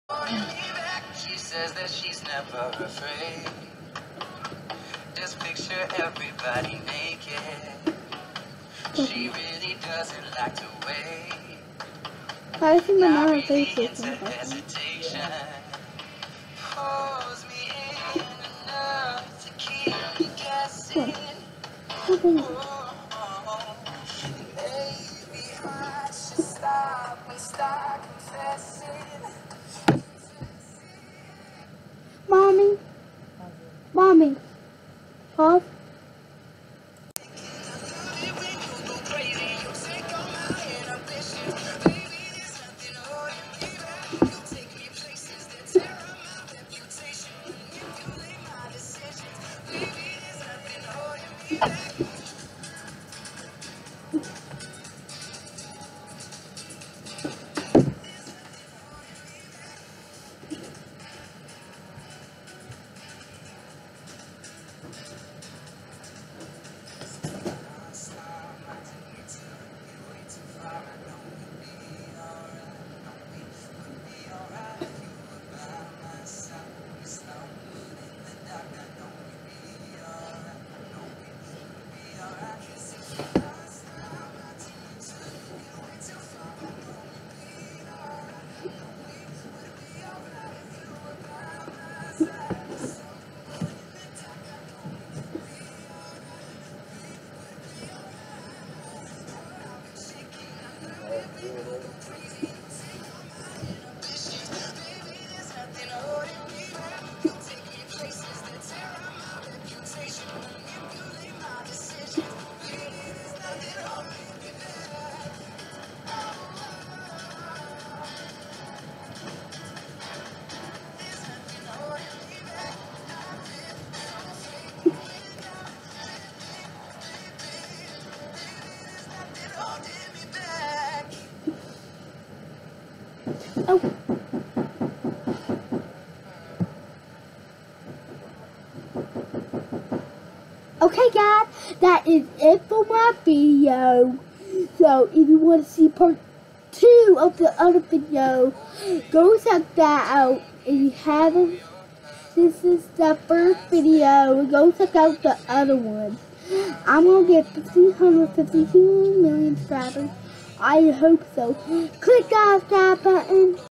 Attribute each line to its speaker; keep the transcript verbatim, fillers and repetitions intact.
Speaker 1: She says that she's never afraid. Just picture everybody naked. She really doesn't like to wait.
Speaker 2: I think my
Speaker 1: Not
Speaker 2: mom
Speaker 1: really
Speaker 2: thinks
Speaker 1: into
Speaker 2: it's
Speaker 1: hesitation. Pulls me in enough to keep me guessing. Oh, maybe I should stop and start confessing.
Speaker 2: Mommy, mommy, pause. Oh. Okay guys, that is it for my video. So if you want to see part two of the other video, go check that out. If you haven't, this is the first video, go check out the other one. I'm going to get fifteen fifty-two million subscribers. I hope so. Click that subscribe button.